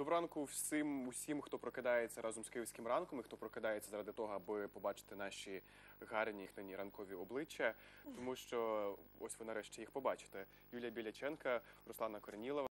Доброго ранку усім, хто прокидається разом з Київським ранком і хто прокидається заради того, аби побачити наші гарні їхні ранкові обличчя, тому що ось ви нарешті їх побачите. Юлія Біляченка, Руслана Корнілова.